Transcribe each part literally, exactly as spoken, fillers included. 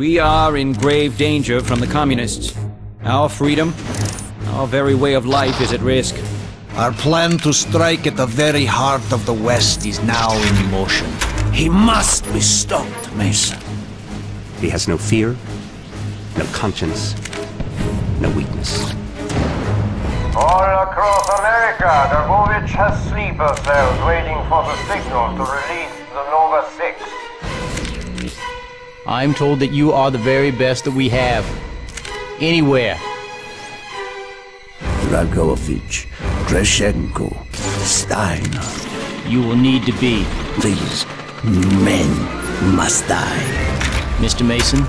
We are in grave danger from the communists. Our freedom, our very way of life is at risk. Our plan to strike at the very heart of the West is now in motion. He must be stopped, Mason. He has no fear, no conscience, no weakness. All across America, Dragovich has sleeper cells waiting for the signal to release the Nova six. I'm told that you are the very best that we have. Anywhere. Dragovich, Kravchenko, Steiner. You will need to be. These men must die. Mister Mason?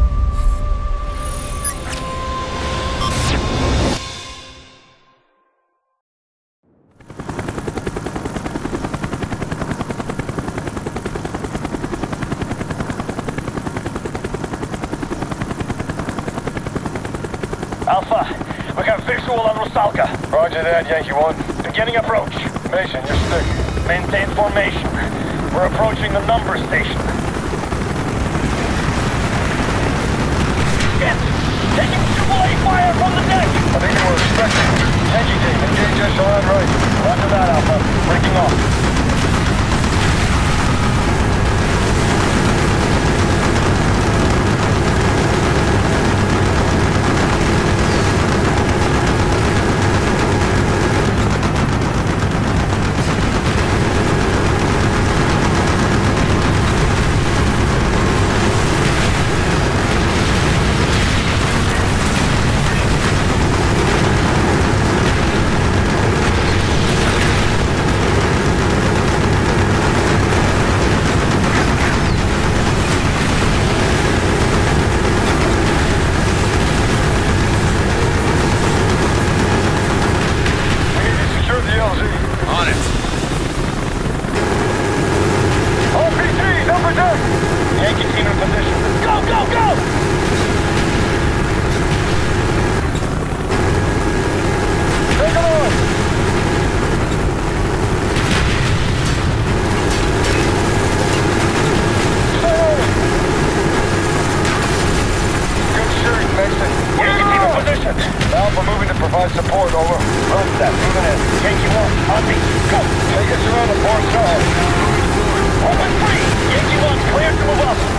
Alpha, we got visual on Rusalka. Roger that, Yankee one. Beginning approach. Mason, you're stick. Maintain formation. We're approaching the number station. Shit! Taking triple A fire from the deck! I think you were expecting. Yankee team, engage us on right. Roger that, Alpha. Breaking off. Support, over. Road step, moving in. Yankee one, on me. Go! Take us around the far side. Open free! Yankee one, clear to move up.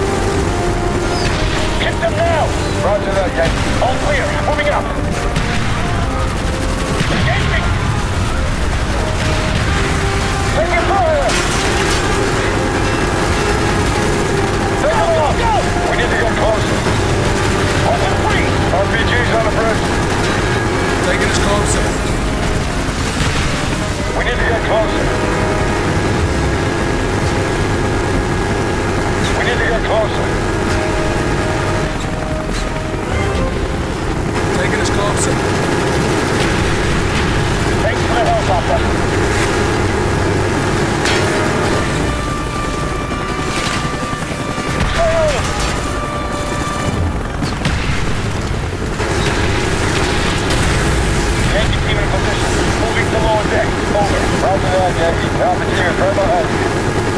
Hit them now! Roger that, Yankee. All clear, moving up. Engaging! Taking fire! Take Go, them go, off! go! We need to get closer. Open free! R P Gs on the bridge. Taking us closer. We need to get closer. We need to get closer. Taking us closer. Thanks for the help, Alpha. Roger that, Yankee. Alpha right behind you.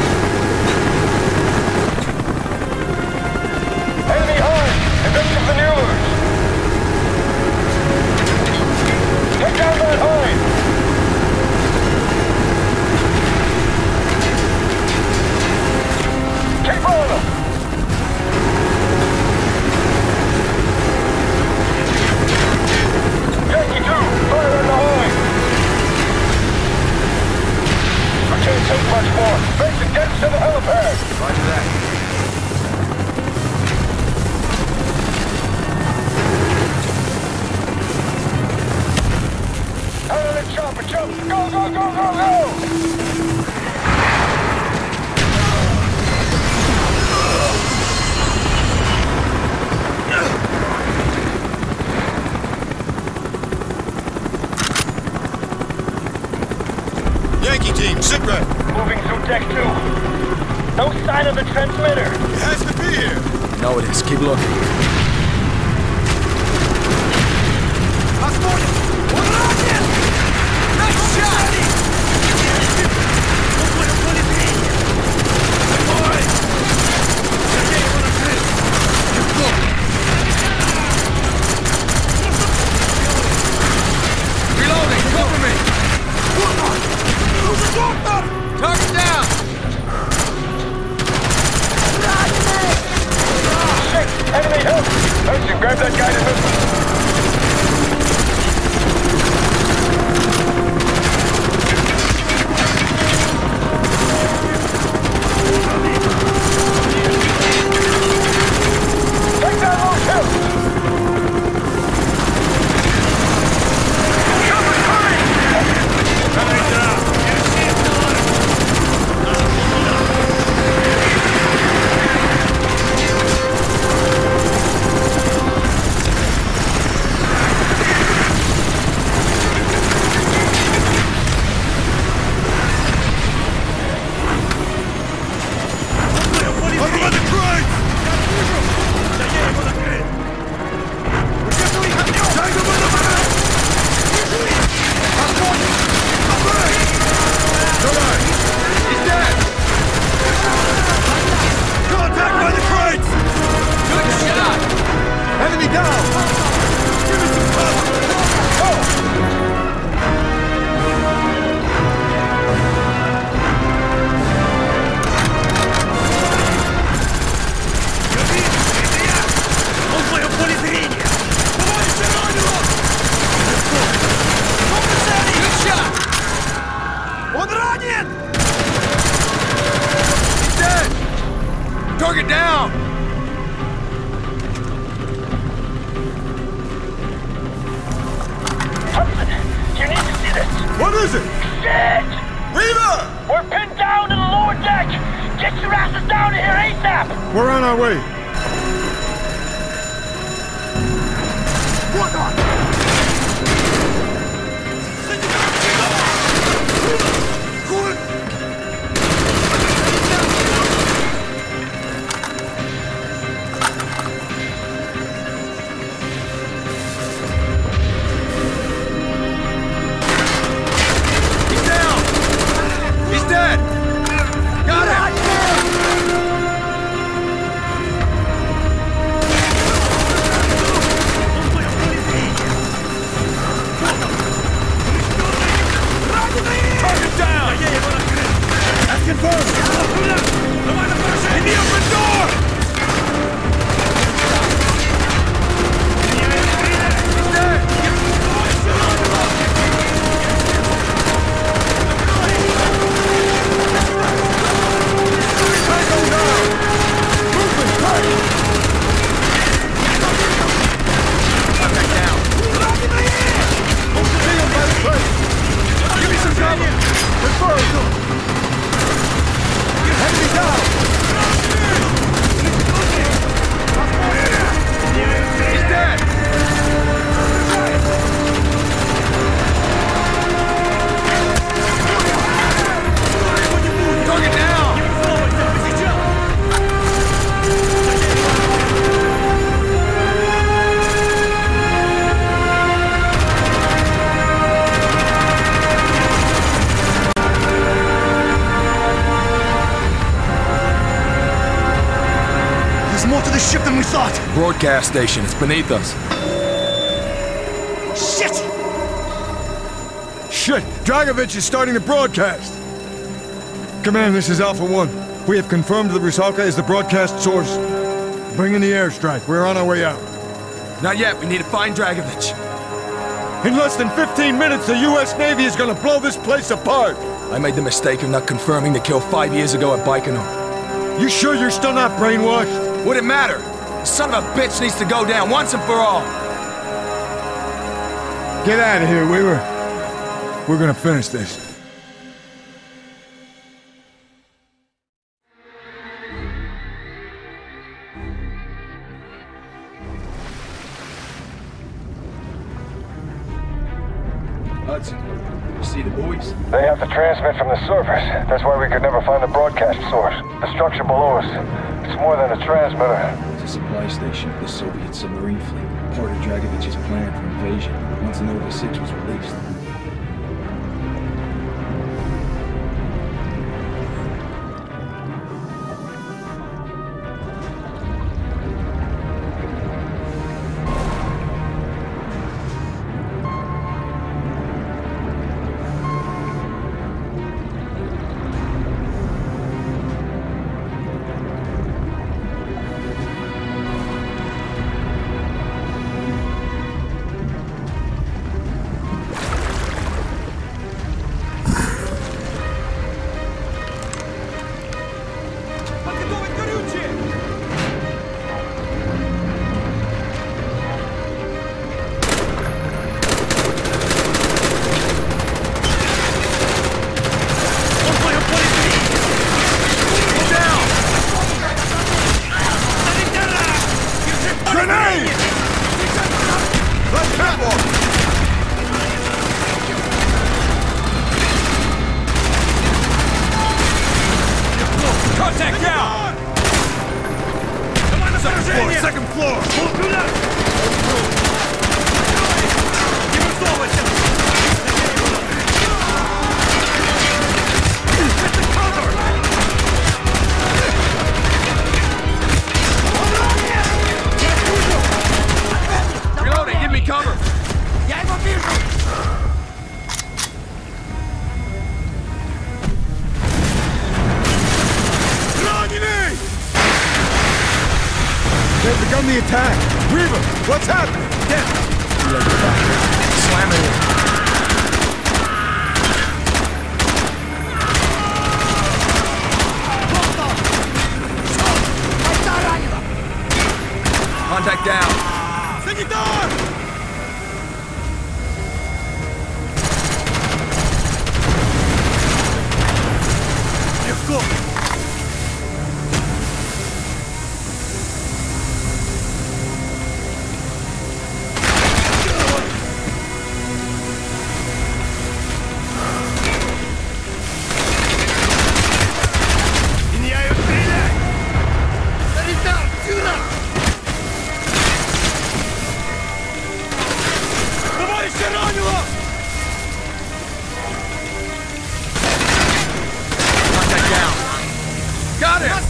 Enemy high! Evasive maneuvers! Take down that high! Keep on them! Yankee two! Fire on the high! Can't take much more. Mason, get to the helipad. Roger that. Out of the chopper, jump! Go, go, go, go, go! Yankee team, sit rep. Moving through deck two. No sign of the transmitter. It has to be here. No, it is. Keep looking. Nice shot! that guided missile. Take down those ships! Cover fire! Target down! Hudson, you need to see this. What is it? Shit! Weaver! We're pinned down in the lower deck! Get your asses down here ASAP! We're on our way. What on? Ship than we thought! Broadcast station, it's beneath us. Shit! Shit! Dragovich is starting to broadcast! Command, this is Alpha One. We have confirmed the Rusalka is the broadcast source. Bring in the airstrike. We're on our way out. Not yet, we need to find Dragovich. In less than fifteen minutes, the U S Navy is gonna blow this place apart! I made the mistake of not confirming the kill five years ago at Baikonur. You sure you're still not brainwashed? Would it matter? The son of a bitch needs to go down once and for all. Get out of here, Weaver. We're gonna finish this. Hudson, you see the boys? They have to transmit from the surface. That's why we could never find the broadcast source. The structure below us. It's more than a transmitter. It's a supply station of the Soviet submarine fleet. Part of Dragovich's plan for invasion once Nova six was released. the attack! Reaver, what's happening? Yeah. Slam it in. Contact down. Seguidor! Llegó. Contact down. Got it!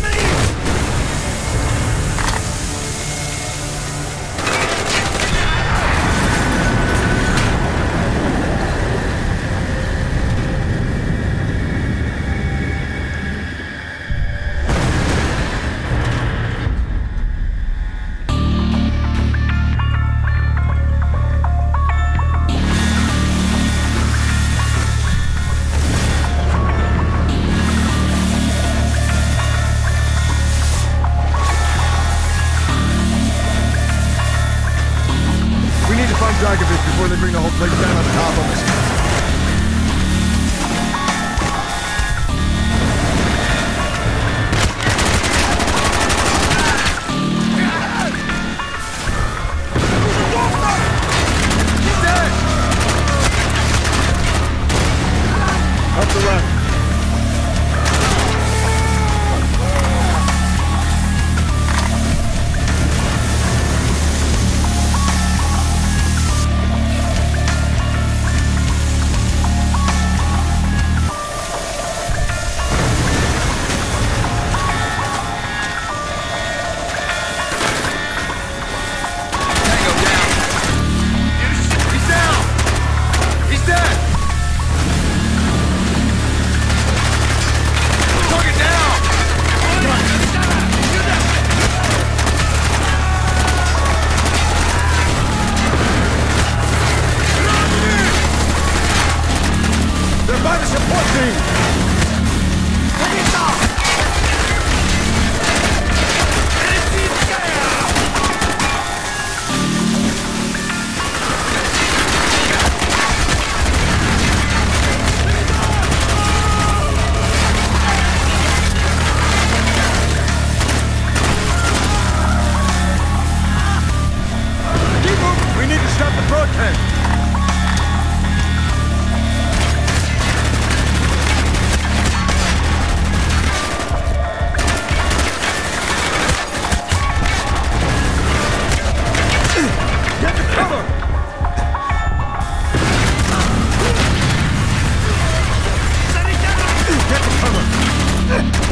We need to find Dragovich before they bring the whole place down on top of us. Up the left. Tango down. He's down. He's dead. Target down. They're by the support team! Keep moving! We need to stop the broadcast! Get the cover! Get the cover!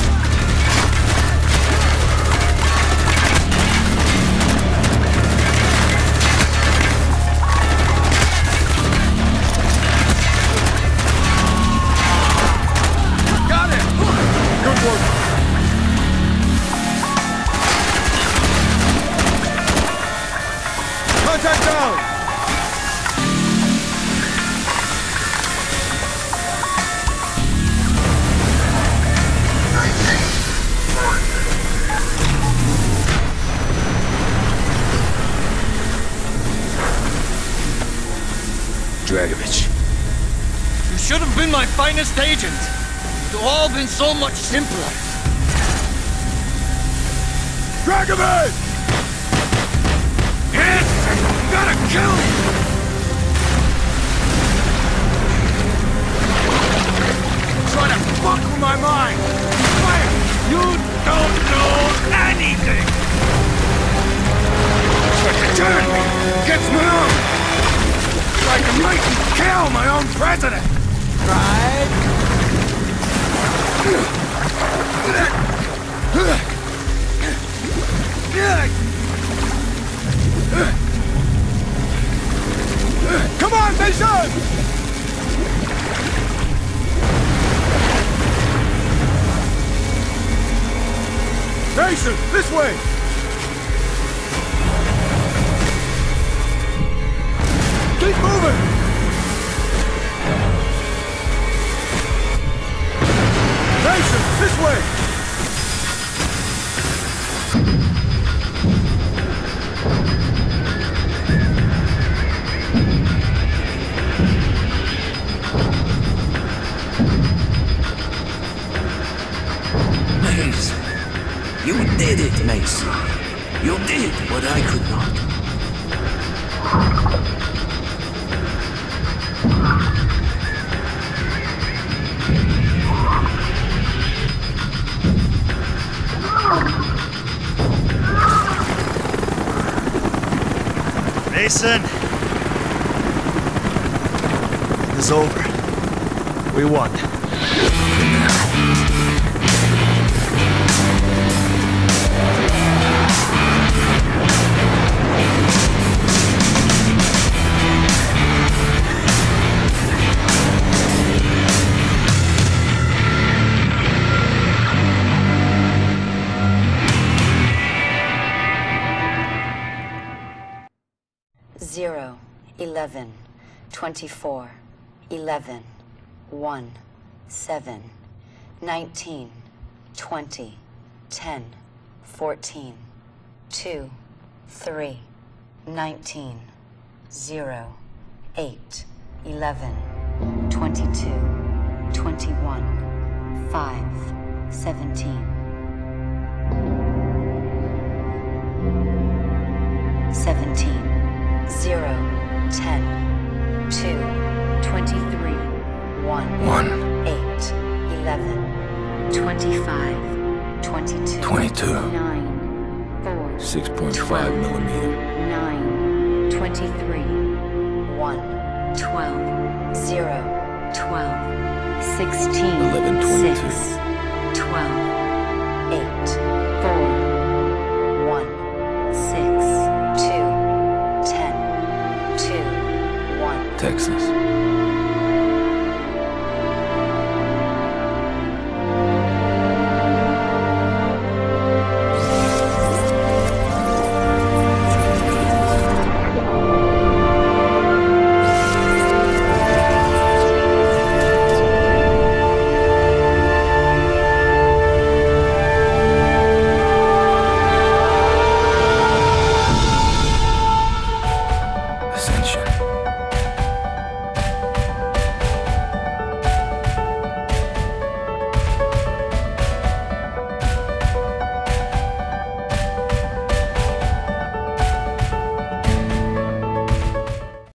Got it. Good work! Contact down! Dragovich. You should have been my finest agent. It would all been so much simpler. Dragovich! Hit! Gotta kill him! Trying to fuck with my mind! Wait! You don't know anything! Trying to turn me! Gets me on! Like I'm right to kill my own president! Right? Come on, Mason! Mason, this way! did it, Mason. You did what I could not. Mason! It's over. We won. Zero, eleven, twenty-four, eleven, one, seven, nineteen, twenty, ten, fourteen, two, three, nineteen, zero, eight, eleven, twenty-two, twenty-one, five, seventeen, seventeen. Zero, ten, two, twenty-three, one, one, eight, eleven, twenty-five, twenty-two, twenty-two, nine, four, six point five millimeter, nine, twenty-three, one, twelve, zero, twelve, sixteen, eleven twenty-two, six, twelve, eight, four, one, six, two, ten. Two, one. Texas.